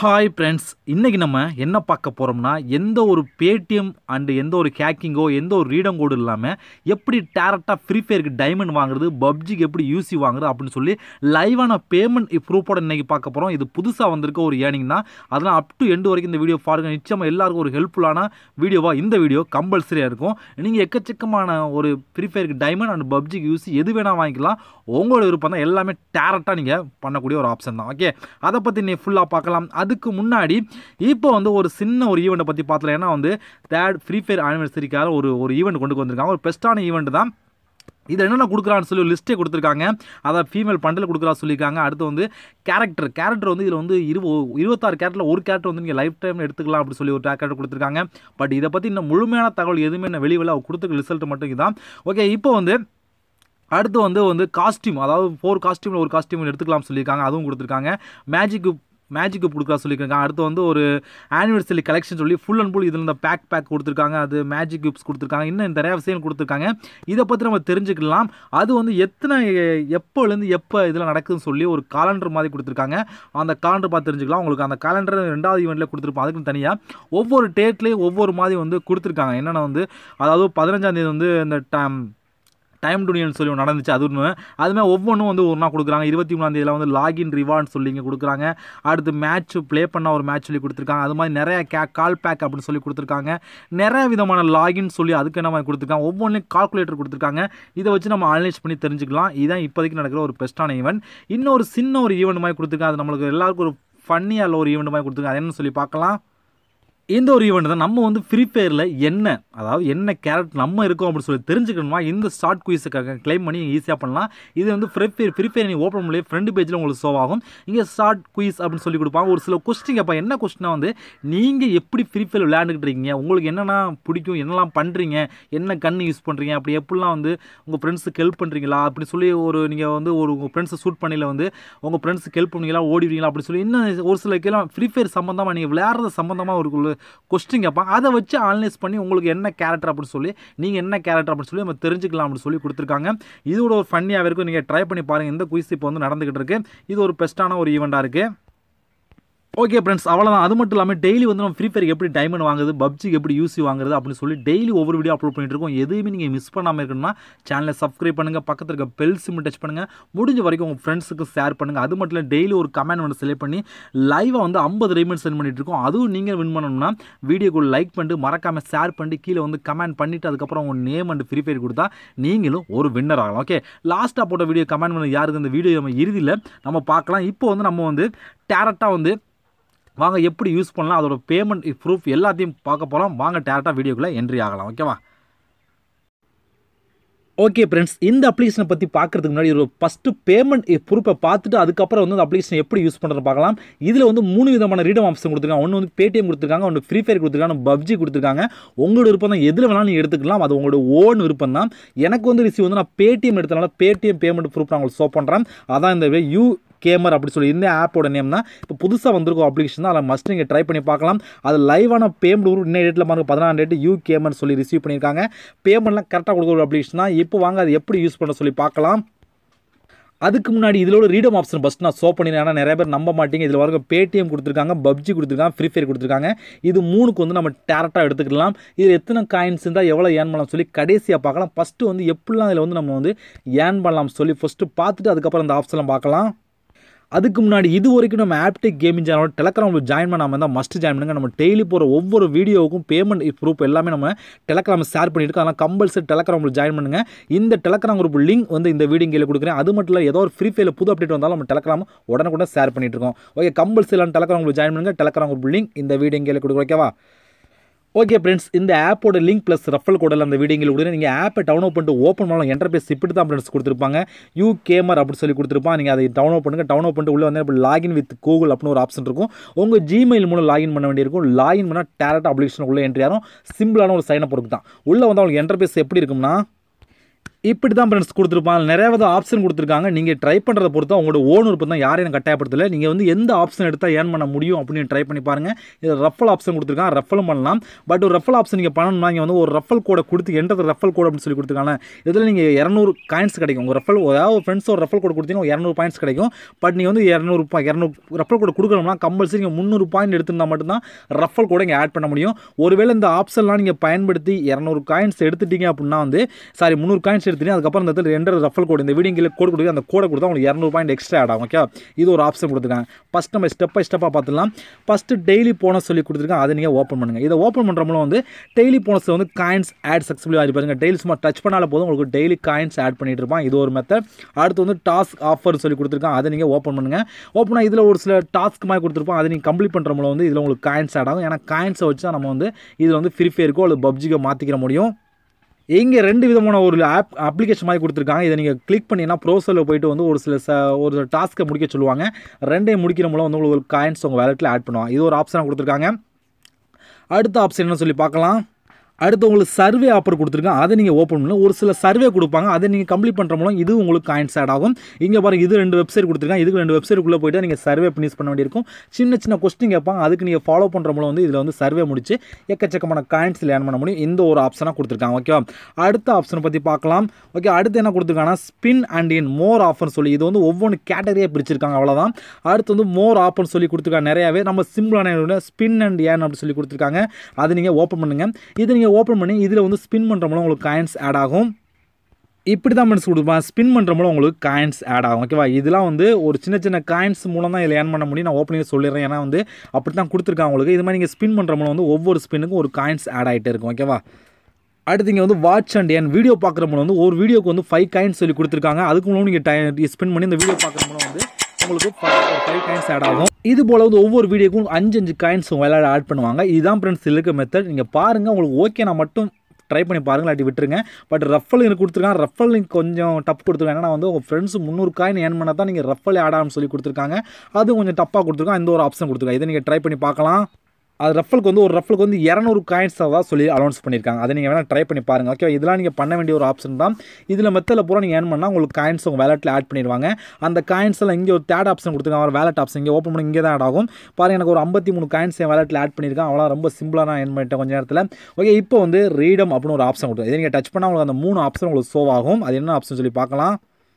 Hi friends, இன்றைக்கி நம்ம என்ன பார்க்க போகிறோம்னா, எந்த ஒரு பேடிஎம் அண்டு எந்த ஒரு ஹேக்கிங்கோ எந்த ஒரு ரீடம் கோடு இல்லாமல் எப்படி டேரெக்டாக ஃப்ரீஃபயருக்கு டைமண்ட் வாங்குறது, பப்ஜிக்கு எப்படி யூசி வாங்குறது அப்படின்னு சொல்லி லைவான பேமெண்ட் ப்ரூஃபோட இன்றைக்கி பார்க்க போகிறோம். இது புதுசாக வந்திருக்க ஒரு ஏர்னிங் தான். அதெல்லாம் அப் டு எண்டு வரைக்கும் இந்த வீடியோ பாருங்கள். நிச்சயமாக எல்லாருக்கும் ஒரு ஹெல்ப்ஃபுல்லான வீடியோவாக இந்த வீடியோ கம்பல்சரியாக இருக்கும். நீங்கள் எக்கச்சக்கமான ஒரு ஃப்ரீஃபயருக்கு டைமண்ட் அண்ட் பப்ஜிக்கு யூசி எது வேணால் வாங்கிக்கலாம். உங்களோட விருப்பம் தான். எல்லாமே டேரெக்டாக நீங்கள் பண்ணக்கூடிய ஒரு ஆப்ஷன் தான். ஓகே, அதை பற்றி நீ ஃபுல்லாக பார்க்கலாம். அதுக்கு முன்னாடி இப்போ ஒரு சின்ன ஒரு ஈவெண்ட்டை பற்றி பார்த்தலாம். ஏன்னா தேர்ட் ஃப்ரீஃபயர் ஆனிவர்சரிக்காக ஒரு ஈவெண்ட் கொண்டு வந்திருக்காங்க. ஒரு பெஸ்ட்டான ஈவெண்ட் தான். இது என்னென்ன கொடுக்குறான்னு சொல்லி ஒரு லிஸ்ட்டே கொடுத்துருக்காங்க. அதை ஃபீமேல் பண்டில் கொடுக்குறா சொல்லியிருக்காங்க. அடுத்து கேரக்டர் இதில் 26 கேரக்டரில் ஒரு கேரக்டர் நீங்கள் லைஃப் டைம் எடுத்துக்கலாம் அப்படி சொல்லி ஒரு கேரக்டர் கொடுத்துருக்காங்க. பட் இதை பற்றி இன்னும் முழுமையான தகவல் எதுவுமே என்ன வெளியில் கொடுத்துருக்க ரிசல்ட் மட்டும் இதுதான். ஓகே, இப்போ அடுத்து காஸ்டியூம், அதாவது 4 காஸ்டியூமில் ஒரு காஸ்டியூம் எடுத்துக்கலாம் சொல்லியிருக்காங்க. அதுவும் கொடுத்துருக்காங்க. மேஜிக் கொடுக்குறா சொல்லியிருக்காங்க. அடுத்து ஒரு ஆனிவர்சரி கலெக்ஷன் சொல்லி ஃபுல் அண்ட் ஃபுல் இதில் இந்த பேக் கொடுத்துருக்காங்க. அது மேஜிக் கியூப்ஸ் கொடுத்துருக்காங்க. இன்னும் நிறைய விஷயம் கொடுத்துருக்காங்க. இதை பற்றி நம்ம தெரிஞ்சுக்கலாம். அது எப்போலேருந்து எப்போ இதில் நடக்குதுன்னு சொல்லி ஒரு காலண்டர் மாதிரி கொடுத்துருக்காங்க. அந்த காலண்டர் பார்த்து தெரிஞ்சுக்கலாம். உங்களுக்கு அந்த காலண்டர் 2வது ஈவெண்ட்டில் கொடுத்துருப்போம். அதுக்கு தனியாக ஒவ்வொரு டேட்லேயும் ஒவ்வொரு மாதிரி கொடுத்துருக்காங்க. என்னென்னா அதாவது 15ஆம் தேதி இந்த டைம் டூனியன் சொல்லி ஒன்று நடந்துச்சு. அதுமாதிரி ஒவ்வொன்றும் ஒரு நாள் கொடுக்குறாங்க. 23ஆம் தேதியில் லாகின் ரிவார்ட்னு சொல்லி இங்கே கொடுக்குறாங்க. அடுத்து மேட்ச் ப்ளே பண்ண ஒரு மேட்ச் சொல்லி கொடுத்துருக்காங்க. அது மாதிரி நிறைய கால் பேக் அப்படின்னு சொல்லி கொடுத்துருக்காங்க. நிறைய விதமான லாகின் சொல்லி அதுக்கு என்ன மாதிரி கொடுத்துருக்காங்க. ஒவ்வொன்றையும் கால்குலேட்டர் கொடுத்துருக்காங்க. இதை வச்சு நம்ம அனலைஸ் பண்ணி தெரிஞ்சுக்கலாம். இதுதான் இப்போதைக்கு நடக்கிற ஒரு பெஸ்ட்டான ஈவெண்ட். இன்னொரு சின்ன ஒரு ஈவெண்ட் மாதிரி கொடுத்துருக்காங்க. அது நம்மளுக்கு எல்லாருக்கும் ஒரு ஃபன்னியாக ஒரு ஈவெண்ட் மாதிரி கொடுத்துருக்காங்க. அது என்னன்னு சொல்லி பார்க்கலாம். இந்த ஒரு ஈவெண்ட் தான். நம்ம ஃப்ரீஃபயரில் என்ன கேரக்டர் நம்ம இருக்கோம் அப்படின்னு சொல்லி தெரிஞ்சுக்கணுமா, இந்த ஷார்ட் குயிஸுக்காக கிளைம் பண்ணி ஈஸியாக பண்ணலாம். இது ஃப்ரீஃபயர் நீங்கள் ஓப்பன் பண்ணி ஃப்ரண்ட் பேஜில் உங்களுக்கு ஷோ ஆகும். இங்கே ஷார்ட் குயிஸ் அப்படின்னு சொல்லி கொடுப்பாங்க. ஒரு சில கொஸ்டின் கேட்பா. என்ன கொஸ்டினா நீங்கள் எப்படி ஃப்ரீஃபயர் விளையாண்டுக்கிட்டு இருக்கீங்க, உங்களுக்கு என்னென்னா பிடிக்கும், என்னெல்லாம் பண்ணுறீங்க, என்ன கன்று யூஸ் பண்ணுறீங்க, அப்படி எப்படிலாம் உங்கள் ஃப்ரெண்ட்ஸுக்கு ஹெல்ப் பண்ணுறீங்களா அப்படி சொல்லி நீங்கள் உங்கள் ஃப்ரெண்ட்ஸை ஷூட் பண்ணியில் உங்கள் ஃப்ரெண்ட்ஸுக்கு ஹெல்ப் பண்ணுவீங்களா, ஓடிடுவீங்களா அப்படி சொல்லி இன்னும் ஒரு சில கேள்வி ஃப்ரீஃபயர் சம்மந்தமாக நீங்கள் விளையாடுறது சம்மந்தமாக ஒரு கொஸ்டின் கேட்பாங்க. அதை வச்சு அனலைஸ் பண்ணி உங்களுக்கு என்ன கேரக்டர் அப்படின்னு சொல்லி நீங்கள் என்ன கேரக்டர் அப்படின்னு சொல்லி நம்ம தெரிஞ்சுக்கலாம் அப்படின்னு சொல்லி கொடுத்துருக்காங்க. இதோட ஒரு ஃபன்னியாக இருக்கும். நீங்கள் ட்ரை பண்ணி பாருங்கள். இந்த குயிஸ் இப்போ நடந்துகிட்டு இருக்கு. இது ஒரு பெஸ்ட்டான ஒரு ஈவெண்ட்டாக இருக்குது. ஓகே ஃப்ரெண்ட்ஸ், அவ்வளோதான். அது மட்டும் இல்லாமல் டெய்லி நம்ம ஃப்ரீஃபயருக்கு எப்படி டைமண்ட் வாங்குறது, பப்ஜிக்கு எப்படி யூசி வாங்குறது அப்படின்னு சொல்லி டெய்லி ஒவ்வொரு வீடியோ அப்லோட் பண்ணிட்டு இருக்கோம். எதுவுமே நீங்கள் மிஸ் பண்ணாமல் இருக்கணும்னா சேனலை சப்ஸ்கிரைப் பண்ணுங்கள். பக்கத்தில் இருக்க பெல் சிம் டச் பண்ணுங்கள். முடிஞ்ச வரைக்கும் உங்கள் ஃப்ரெண்ட்ஸுக்கு ஷேர் பண்ணுங்கள். அது மட்டும் இல்லை, டெய்லி ஒரு கமெண்ட் செலக்ட் பண்ணி லைவாக 50 ரிமைண்ட் சென்ட் பண்ணிட்டு இருக்கோம். அதுவும் நீங்கள் வின் பண்ணணும்னா வீடியோக்கு லைக் பண்ணிட்டு மறக்காமல் ஷேர் பண்ணிட்டு கீழே கமெண்ட் பண்ணிவிட்டு அதுக்கப்புறம் உங்கள் நேம் அண்ட் ஃப்ரீஃபயர் கொடுத்தா நீங்களும் ஒரு வின்னர் ஆகலாம். ஓகே, லாஸ்ட்டாக போட்ட வீடியோ கமெண்ட் பண்ண யாருக்கு இந்த வீடியோ நம்ம இறுதியில் நம்ம பார்க்கலாம். இப்போ நம்ம டேரெக்டாக வாங்க எப்படி யூஸ் பண்ணலாம், அதோட பேமெண்ட் ப்ரூஃப் எல்லாத்தையும் பார்க்க போகிறோம். வாங்க டேரெக்டாக வீடியோக்குள்ளே என்ட்ரி ஆகலாம். ஓகேவா? ஓகே ஃப்ரெண்ட்ஸ், இந்த அப்ளிகேஷனை பற்றி பார்க்குறதுக்கு முன்னாடி ஒரு ஃபஸ்ட்டு பேமெண்ட் ப்ரூஃபை பார்த்துட்டு அதுக்கப்புறம் அந்த அப்ளிகேஷன் எப்படி யூஸ் பண்ணுறது பார்க்கலாம். இதில் 3 விதமான ரீடம் ஆப்ஷன் கொடுத்துருக்காங்க. ஒன்று பேடிஎம் கொடுத்துருக்காங்க, ஒன்று ஃப்ரீஃபயர் கொடுத்துருக்காங்க, பப்ஜி கொடுத்துருக்காங்க. உங்களோட விருப்பம் தான். எதில் வேணாலும் நீங்கள் எடுத்துக்கலாம். அது உங்களோட ஓன் விருப்பம் தான். எனக்கு ரிசீவ் நான் பேடிஎம் எடுத்தனால பேடிஎம் பேமெண்ட் ப்ரூஃப் நான் உங்களுக்கு ஷோ பண்ணுறேன். அதான் இந்த கேமர் அப்படி சொல்லி இந்த ஆப்போட நேம் தான். இப்போ புதுசாக வந்திருக்கும் அப்ளிகேஷன் தான். அதில் மஸ்ட் நீங்கள் ட்ரை பண்ணி பார்க்கலாம். அது லைவான பேமெண்ட் இன்னும் டேட்டில் பாருங்க 14ஆம் டேட் கேமர் சொல்லி ரிசீவ் பண்ணியிருக்காங்க. பேமெண்ட்லாம் கரெக்டாக கொடுக்குற ஒரு அப்ளிகேஷன் தான். இப்போ வாங்க அது எப்படி யூஸ் பண்ண சொல்லி பார்க்கலாம். அதுக்கு முன்னாடி இதில் ரீடம் ஆப்ஷன் ஃபஸ்ட் நான் ஷோ பண்ணிடுறேன். ஆனால் நிறைய பேர் நம்ப மாட்டீங்க. இதில் வரைக்கும் பேடிஎம் கொடுத்துருக்காங்க, பப்ஜி கொடுத்துருக்காங்க, ஃப்ரீஃபயர் கொடுத்துருக்காங்க. இது 3க்கு நம்ம டேரெக்டாக எடுத்துக்கலாம். இதில் எத்தனை காயின்ஸ் இருந்தால் எவ்வளோ ஏர்ன் பண்ணலாம் சொல்லி கடைசியாக பார்க்கலாம். ஃபஸ்ட்டு எப்படிலாம் இதில் நம்ம ஏர்ன் பண்ணலாம் சொல்லி ஃபஸ்ட்டு பார்த்துட்டு அதுக்கப்புறம் இந்த ஆப்ஷன்லாம் பார்க்கலாம். அதுக்கு முன்னாடி இது வரைக்கும் நம்ம ஆப்டெக் கேமிங் சேனலோட டெலகிராம் ஜாயின் பண்ணாமல் இருந்தால் மஸ்ட் ஜாயின் பண்ணுங்கள். நம்ம டெய்லி போகிற ஒவ்வொரு வீடியோவுக்கும் பேமெண்ட் ப்ரூஃப் எல்லாமே நம்ம டெலகிராம் ஷேர் பண்ணிட்டு இருக்கோம். அதனால் கம்பல்சரி டெலகிராம் ஜாயின் பண்ணுங்கள். இந்த டெலகிராம் குரூப் லிங்க் இந்த வீடியோ கீழே கொடுக்குறேன். அது மட்டும் இல்லை, ஏதோ ஒரு ஃப்ரீஃபயரில் புது அப்டேட் வந்தாலும் நம்ம டெலகிராம் உடனே ஷேர் பண்ணிட்டு இருக்கோம். ஓகே, கம்பல்சரி டெலகிராம் ஜாயின் பண்ணுங்கள். டெலகிராம் குரூப் லிங்க் இந்த வீடியோ கீழே கொடுக்குறோம். ஓகேவா? ஓகே ஃப்ரெண்ட்ஸ், இந்த ஆப்போட லிங்க் ப்ளஸ் ரெஃபரல் கோடில் அந்த வீடியோவில் கொடுக்குறேன். நீங்கள் ஆப்பை டவுன்லோட் பண்ணிட்டு ஓப்பன் பண்ணலாம். என்டர்பேஸ் இப்படி தான் ஃப்ரெண்ட்ஸ் கொடுத்துருப்பாங்க. கேமர் அப்படி சொல்லி கொடுத்துருப்பாங்க. நீங்கள் அதை டவுன்லோட் பண்ணுங்கள். டவுன்லோட் பண்ணிட்டு உள்ளே இப்போ லாகின் வித் கூகுள் அப்படின்னு ஒரு ஆப்ஷன் இருக்கும். உங்கள் ஜிமெயில் மூலம் லாகின் பண்ண வேண்டியிருக்கும். லாகின் பண்ணால் டேரெக்டாக அப்ளிகேஷன் உள்ளே என்ட்ரி ஆகும். சிம்பிளான ஒரு சைன் அப் தான். உள்ளே அவங்களுக்கு என்டர்பேஸ் எப்படி இருக்கும்னா, இப்படி தான் ஃப்ரெண்ட்ஸ் கொடுத்துருப்பாங்க. நிறைய வித ஆப்ஷன் கொடுத்துருக்காங்க. நீங்கள் ட்ரை பண்ணுறத பொறுத்து உங்களோட ஓன் விருப்பம் தான், யாரையும் கட்டாயப்படுத்தல. நீங்கள் வந்து எந்த ஆப்ஷன் எடுத்தால் ஏர்ன் பண்ண முடியும் அப்படின்னு ட்ரை பண்ணி பாருங்கள். இதில் ரெஃபல் ஆப்ஷன் கொடுத்துருக்காங்க, ரெஃபலும் பண்ணலாம். பட் ஒரு ரெஃபல் ஆப்ஷன் நீங்கள் பண்ணணும்னா இங்கே வந்து ஒரு ரெஃபல் கோடை கொடுத்து என்கிட்ட ரெஃபல் கோட் அப்படின்னு சொல்லி கொடுத்துருக்காங்க. இதில் நீங்கள் 200 காயின்ஸ் கிடைக்கும். உங்கள் ரெஃபல் ஏதாவது ஃப்ரெண்ட்ஸ் ஒரு ரெஃபல் கோட் கொடுத்தீங்கன்னா 200 பாயிண்ட்ஸ் கிடைக்கும். பட் நீங்கள் வந்து 200 ரெஃபல் கோட் கொடுக்கணும்னா கம்பல்சரி நீங்கள் 300 பாயிண்ட் எடுத்திருந்தால் மட்டும்தான் ரெஃபல் கோடை இங்கே ஆட் பண்ண முடியும். ஒருவேளை இந்த ஆப்ஷன்லாம் நீங்கள் பயன்படுத்தி 200 காயின்ஸ் எடுத்துட்டீங்க அப்படின்னா வந்து 300 காயின்ஸ் எடுத்துட்டீங்க, அதுக்கப்புறம் இந்த இடத்துல ரெஃபல் கோட் இந்த வீடியோ கீழே கோட் கொடுத்து அந்த கோடை கொடுத்தா உங்களுக்கு 200 பாயிண்ட் எக்ஸ்ட்ரா ஆட் ஆகும். ஓகே, இது ஒரு ஆப்ஷன் கொடுத்துருக்காங்க. ஃபஸ்ட் நம்ம ஸ்டெப் பை ஸ்டெப்பாக பார்த்துலாம். ஃபஸ்ட்டு டெய்லி போனஸ் சொல்லி கொடுத்துருக்காங்க, அதை நீங்கள் ஓப்பன் பண்ணுங்கள். இதை ஓப்பன் பண்ணுற மூலம் வந்து டெய்லி போனஸ் வந்து காயின்ஸ் ஆட் சக்ஸஸ்ஃபுல்லாக ஆகி பாருங்க. டெய்லி சும்மா டச் பண்ணால போதும் உங்களுக்கு டெய்லி காயின்ஸ் ஆட் பண்ணிட்டு இருப்பான். இது ஒரு மெத்தட். அடுத்து வந்து டாஸ்க் ஆஃபர் சொல்லி கொடுத்துருக்காங்க, அதை நீங்கள் ஓப்பன் பண்ணுங்கள். ஓப்பனாக இதில் ஒரு சில டாஸ்க் மாதிரி கொடுத்துருப்போம், அதை நீங்கள் கம்ப்ளீட் பண்ணுற மூலம் வந்து இதில் உங்களுக்கு காயின்ஸ் ஆட் ஆகும். ஏன்னா காயின்ஸை வச்சு தான் நம்ம வந்து இதில் வந்து ஃப்ரீ ஃபயருக்கோ அல்லது பப்ஜிக்கோ மாற்றிக்கிற முடியும். இங்கே 2 விதமான ஒரு அப்ளிகேஷன் மாதிரி கொடுத்துருக்காங்க. இதை நீங்கள் கிளிக் பண்ணிங்கன்னா ப்ரௌசரில் போய்ட்டு வந்து ஒரு டாஸ்க்கை முடிக்க சொல்லுவாங்க. 2ஐயும் முடிக்கிற மூலம் வந்து உங்களுக்கு காயின்ஸ் உங்கள் வேலெட்டில் ஆட் பண்ணுவாங்க. இது ஒரு ஆப்ஷனாக கொடுத்துருக்காங்க. அடுத்த ஆப்ஷன் என்ன சொல்லி பார்க்கலாம். அடுத்து உங்களுக்கு சர்வே ஆஃபர் கொடுத்துருக்காங்க, அதை நீங்கள் ஓப்பன் பண்ணலாம். ஒரு சில சர்வே கொடுப்பாங்க, அதை நீங்கள் கம்ப்ளீட் பண்ணுற மூலம் இது உங்களுக்கு காயின்ஸ் ஆட் ஆகும். இங்கே பாருங்கள், இது 2 வெப்சைட் கொடுத்துருக்காங்க. இதுக்கு 2 வெப்சைட்டுக்குள்ளே போய்ட்டு நீங்கள் சர்வே ஃபினிஷ் பண்ண வேண்டியிருக்கும். சின்ன சின்ன கொஸ்டின் கேட்பாங்க, அதுக்கு நீங்கள் ஃபாலோ பண்ணுற மூலம் வந்து இதில் வந்து சர்வே முடிச்சு எக்கச்சக்கமான காயின்ஸ் லேர்ன் பண்ண முடியும். இந்த ஒரு ஆப்ஷனாக கொடுத்துருக்காங்க. ஓகேவா, அடுத்த ஆப்ஷனை பற்றி பார்க்கலாம். ஓகே, அடுத்து என்ன கொடுத்துருக்காங்கன்னா spin and in more offer சொல்லி இது வந்து ஒவ்வொன்று கேட்டகரியாக பிரிச்சிருக்காங்க, அவ்வளோதான். அடுத்து வந்து மோர் ஆஃபர் சொல்லி கொடுத்துருக்காங்க நிறையாவே. நம்ம சிம்பிளான ஸ்பின் அண்ட் ஏன் அப்படி சொல்லி கொடுத்துருக்காங்க, அதை நீங்கள் ஓப்பன் பண்ணுங்கள். இது நீங்கள் ஓப்பன் பண்ணி இதில் வந்து ஸ்பின் பண்ணுற மூலம் உங்களுக்கு காயின்ஸ் ஆட் ஆகும். இப்படி தான் மனசு கொடுப்பான், ஸ்பின் பண்ணுற மூலம் உங்களுக்கு காயின்ஸ் ஆட் ஆகும். ஓகேவா, இதெல்லாம் வந்து ஒரு சின்ன சின்ன காயின்ஸ் மூலம் தான் இதில் ஏர்ன் பண்ண முடியும். நான் ஓப்பனிங் சொல்லிடுறேன், ஏன்னா வந்து அப்படி தான் கொடுத்துருக்காங்க உங்களுக்கு. இது மாதிரி நீங்கள் ஸ்பின் பண்ணுற மூலம் வந்து ஒவ்வொரு ஸ்பின்னுக்கும் ஒரு காயின்ஸ் ஆட் ஆகிட்டே இருக்கும். ஓகேவா, அடுத்து இங்கே வந்து வாட்ச் அண்ட் ஏன் வீடியோ பார்க்குற மூலம் வந்து ஒரு வீடியோக்கு வந்து 5 காயின்ஸ் சொல்லி கொடுத்துருக்காங்க. அதுக்கு மூலம் நீங்கள் ஸ்பின் பண்ணி இந்த வீடியோ பார்க்குற மூலம் வந்து உங்களுக்கு 5 காயின்ஸ் ஆட் ஆகும். இது போல் வந்து ஒவ்வொரு வீடியோக்கும் 5 காயின்ஸ் விளையாட ஆட் பண்ணுவாங்க. இதுதான் ஃப்ரெண்ட்ஸ் இருக்க மெத்தட். நீங்கள் பாருங்கள், உங்களுக்கு ஓகேனா மட்டும் ட்ரை பண்ணி பாருங்கள், இல்லாட்டி விட்டுருங்க. பட் ரெஃபல் எனக்கு கொடுத்துருக்காங்க, ரெஃபல் கொஞ்சம் டப் கொடுத்துருக்காங்க. ஏன்னா வந்து உங்கள் ஃப்ரெண்ட்ஸ் 300 காயின் ஏர்ன் பண்ணால் தான் நீங்கள் ரெஃபல் ஆட் ஆகும்னு சொல்லி கொடுத்துருக்காங்க. அது கொஞ்சம் டப்பாக கொடுத்துருக்காங்க. இந்த ஒரு ஆப்ஷன் கொடுத்துருக்காங்க, இதை நீங்கள் ட்ரை பண்ணி பார்க்கலாம். அது ரெஃபலுக்கு வந்து ஒரு ரெஃபலுக்கு வந்து 200 காயின்ஸ் தான் சொல்லி அனௌன்ஸ் பண்ணியிருக்காங்க. அதை நீங்கள் வேணால் ட்ரை பண்ணி பாருங்கள். ஓகே, இதெல்லாம் நீங்கள் பண்ண வேண்டிய ஒரு ஆப்ஷன் தான். இதில் மெத்தடில் பூரா நீங்கள் ஏர்ன் பண்ணால் உங்களுக்கு காயின்ஸ் உங்கள் வேலெட்டில் ஆட் பண்ணிடுவாங்க. அந்த காயின்ஸ் எல்லாம் இங்கே ஒரு தேர்ட் ஆப்ஷன் கொடுத்துருக்காங்க, ஒரு வேலெட் ஆப்ஷன். இங்கே ஓப்பன் பண்ணி இங்கே தான் ஆட் ஆகும். பாருங்கள், எனக்கு ஒரு 53 காயின்ஸ் என் வேலெட்டில் ஆட் பண்ணியிருக்காங்க. அவ்வளோ ரொம்ப சிம்பிளாக நான் ஏர்ன் பண்ணிட்டேன் கொஞ்சம் நேரத்தில். ஓகே, இப்போ வந்து ரீடம் அப்படின்னு ஒரு ஆப்ஷன் கொடுத்துருக்காங்க. இதை நீங்கள் டச் பண்ணால் உங்களுக்கு அந்த 3 ஆப்ஷன் உங்களுக்கு ஷோ ஆகும். அது என்ன ஆப்ஷன் சொல்லி பார்க்கலாம்.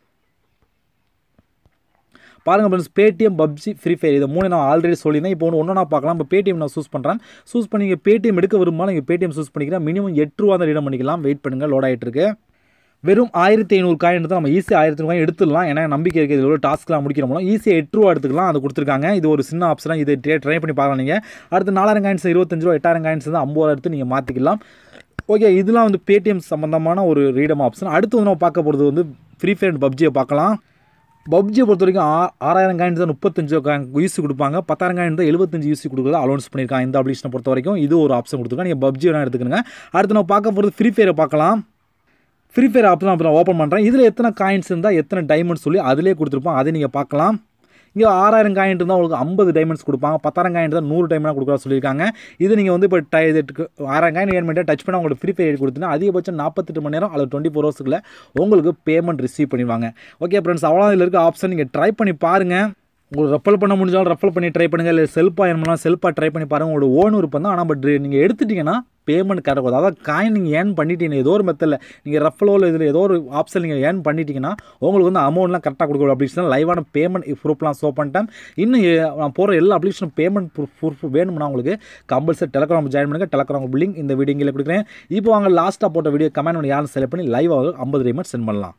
பாருங்கள் friends, Paytm, PUBG, Free Fire, இது 3 நான் ஆல்ரெடி சொல்லியிருந்தேன். இப்போ ஒன்று நான் பார்க்கலாம். இப்போ பேடிஎம் நான் சூஸ் பண்ணுறேன். சூஸ் பண்ணி நீங்கள் பேடிஎம் எடுக்க விரும்பாலும் நீங்கள் பேடிஎம் சூஸ் பண்ணிக்கிறேன். மினிமம் 8 ரூபா தான் ரீடம் பண்ணிக்கலாம். வெயிட் பண்ணுங்கள், லோட் ஆகிட்டு இருக்கு. வெறும் 1500 காயின் தான் நம்ம ஈஸியாக 1500 காயின் எடுத்துடலாம். ஏன்னா நம்பிக்கை இருக்குது, இதில் டாஸ்க்லாம் முடிக்கிற மூலம் ஈஸியாக 8 ரூபா எடுத்துக்கலாம். அது கொடுத்துருக்காங்க. இது ஒரு சின்ன ஆப்ஷனாக இதை ட்ரை பண்ணி பார்க்கலாம். நீங்கள் அடுத்து 4000 காயின்ஸ் 25 ரூபா, 8000 காயின்ஸ் தான் 50 ரூபா எடுத்து நீங்கள் மாற்றிக்கலாம். ஓகே, இதெல்லாம் வந்து பேடிஎம் சம்மந்தமான ஒரு ரீடம் ஆப்ஷன். அடுத்து வந்து நம்ம பார்க்க போகிறது வந்து ஃப்ரீ ஃபயர் பப்ஜியை பார்க்கலாம். பப்ஜியை பொறுத்த வரைக்கும் 6000 காயின்ஸ் தான் 35 யூசி கொடுப்பாங்க. 10000 காயின் தான் 75 யூசி கொடுக்குறது அலௌன்ஸ் பண்ணியிருக்காங்க. இந்த அப்ளிகேஷனை பொறுத்த வரைக்கும் இது ஒரு ஆப்ஷன் கொடுத்துருக்காங்க. நீங்கள் பப்ஜி வேணால் எடுத்துக்கணுங்க. அடுத்து நம்ம பார்க்க போகிறது ஃப்ரீ ஃபயரை பார்க்கலாம். ஃப்ரீ ஃபயர் ஆப்ஷன் அப்புறம் ஓப்பன் பண்ணுறேன். இதில் எத்தனை காயின்ஸ் இருந்தால் எத்தனை டைமண்ட்ஸ் சொல்லி அதிலே கொடுத்துருப்போம், அதை நீங்கள் பார்க்கலாம். இங்கே 6000 காயின் இருந்தால் உங்களுக்கு 50 டைமண்ட்ஸ் கொடுப்பாங்க. 10000 காயின் தான் 100 டைமண்டாக கொடுக்குறா சொல்லியிருக்காங்க. இது நீங்கள் வந்து இப்போ 6000 காயின் ஏர்ன் பண்ணிட்டு டச் பண்ணால் உங்களுக்கு ஃப்ரீ ஃபயர் கொடுத்தீங்கன்னா அதிகபட்சம் 48 மணி நேரம் அல்லது 24 ஹவர்ஸுக்குள்ள உங்களுக்கு பேமெண்ட் ரிசீவ் பண்ணிடுவாங்க. ஓகே ஃப்ரெண்ட்ஸ், அவ்வளோ இதில் இருக்க ஆப்ஷன் நீங்கள் ட்ரை பண்ணி பாருங்கள். உங்களுக்கு ரெஃபல் பண்ண முடிஞ்சாலும் ரெஃபல் பண்ணி ட்ரை பண்ணுங்கள். இல்லை செல்ஃபாக ஏர்ன் பண்ணலாம், செல்ஃபாக ட்ரை பண்ணி பாருங்கள். உங்களோட ஓன் விருப்பம் தான். ஆனால் பட் நீங்கள் எடுத்துட்டிங்கன்னா பேமெண்ட் கரெக்டாக இருக்கும். அதாவது காயின் நீங்கள் ஏர்ன் பண்ணிட்டீங்க ஏதோ ஒரு மெத்தடில், நீங்கள் ரெஃபலோ இதில் ஏதோ ஒரு ஆப்ஷன் நீங்கள் ஏர்ன் பண்ணிட்டீங்கன்னா உங்களுக்கு வந்து அமௌண்ட்லாம் கரெக்டாக கொடுக்கணும். அப்ளிகேஷன் லைவான பேமெண்ட் ப்ரூஃப்லாம் ஷோ பண்ணிட்டேன். இன்னும் நான் போகிற எல்லா அப்ளிகேஷனும் பேமெண்ட் ப்ரூஃப் வேணும்னா உங்களுக்கு கம்பல்சரி டெலகிராம் ஜாயின் பண்ணுங்கள். டெலகிராம் லிங்க் இந்த வீடியோவில் கொடுக்குறேன். இப்போ வாங்க லாஸ்ட்டாக போட்ட வீடியோ கமெண்ட் பண்ணி யாரும் செலக்ட் பண்ணி லைவாக 50 ரீமெண்ட் சென்ட் பண்ணலாம்.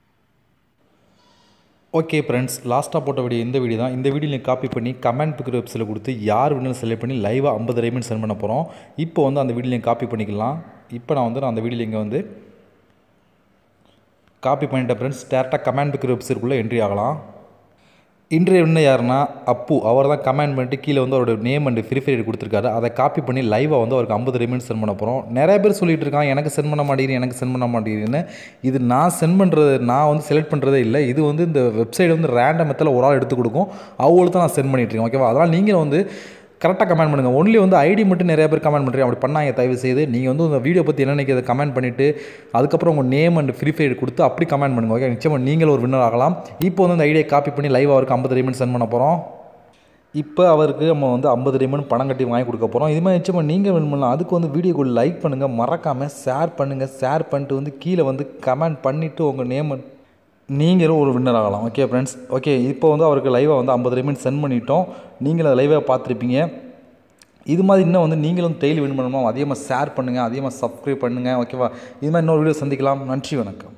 ஓகே ஃப்ரெண்ட்ஸ், லாஸ்ட்டாக போட்ட வீடியோ இந்த வீடியோ தான். இந்த வீடியோ நீங்கள் காப்பி பண்ணி கமெண்ட் பிக்கிற வெப்சைட்டில் கொடுத்து யார் வேணும்னு செலக்ட் பண்ணி லைவாக 50 ரீமெண்ட் சென்ட் பண்ண போகிறோம். இப்போ வந்து அந்த வீடியோ நீங்கள் காப்பி பண்ணிக்கலாம். இப்போ நான் அந்த வீடியோ இங்கே வந்து காப்பி பண்ணிட்டேன் ஃப்ரெண்ட்ஸ். டேரெக்டாக கமெண்ட் பிக்கிற வெப்சைட்டுக்குள்ளே என்ட்ரி ஆகலாம். இன்றைய என்ன யாருன்னா அப்பு, அவர் தான் கமெண்ட் பண்ணிட்டு கீழே வந்து அவரோட நேம் அண்ட் ஃப்ரீ ஃபயர் கொடுத்துருக்காரு. அதை காப்பி பண்ணி லைவாக வந்து அவருக்கு 50 ரீமெண்ட் சென்ட் பண்ண போகிறோம். நிறைய பேர் சொல்லிட்டு இருக்காங்க எனக்கு சென்ட் பண்ண மாட்டேங்கிறேன், எனக்கு சென்ட் பண்ண மாட்டேங்கிறேன்னு. இது நான் சென்ட் பண்ணுறது, நான் வந்து செலக்ட் பண்ணுறதே இல்லை. இது வந்து இந்த வெப்சைட் வந்து ரேண்டம் மெத்தடில் ஒரு ஆள் எடுத்து கொடுக்கும், அவங்களுக்கு தான் நான் சென்ட் பண்ணிட்டுருக்கேன். ஓகேவா, அதனால் நீங்கள் வந்து கரெக்டாக கமெண்ட் பண்ணுங்கள். ஒன்லி வந்து ஐடி மட்டும் நிறைய பேர் கமெண்ட் பண்ணுறீங்க. அப்படி பண்ணாங்க தயவு செய்து. நீங்கள் வந்து உங்கள் வீடியோ பற்றி என்ன நினைக்கிறத கமெண்ட் பண்ணிவிட்டு அதுக்கப்புறம் உங்கள் நேம் அண்ட் ஃப்ரீ ஃபயர் கொடுத்து அப்படி கமெண்ட் பண்ணுங்கள். ஓகே, நிச்சயமாக நீங்கள் ஒரு வின்னர் ஆகலாம். இப்போ வந்து அந்த ஐடியை காப்பி பண்ணி லைவ் அவருக்கு 50 டைமண்ட் சென்ட் பண்ண போகிறோம். இப்போ அவருக்கு நம்ம வந்து 50 டைமண்ட் பணம் கட்டி வாங்கி கொடுக்க போகிறோம். இது மாதிரி நிச்சயமாக நீங்கள் வின் பண்ணலாம். அதுக்கு வந்து வீடியோக்கு லைக் பண்ணுங்கள், மறக்காமல் ஷேர் பண்ணுங்கள். ஷேர் பண்ணிட்டு வந்து கீழே வந்து கமெண்ட் பண்ணிவிட்டு உங்கள் நேம் நீங்களும் ஒரு வின்னர் ஆகலாம். ஓகே ஃப்ரெண்ட்ஸ், ஓகே இப்போ வந்து அவருக்கு லைவாக வந்து 50 டைமண்ட் சென்ட் பண்ணிட்டோம். நீங்களும் அதை லைவாக பார்த்துருப்பீங்க. இது மாதிரி இன்னும் வந்து நீங்களும் டெய்லி வின் பண்ணணும். அதிகமாக ஷேர் பண்ணுங்கள், அதிகமாக சப்ஸ்கிரைப் பண்ணுங்கள். ஓகேவா, இது மாதிரி இன்னொரு வீடியோ சந்திக்கலாம். நன்றி, வணக்கம்.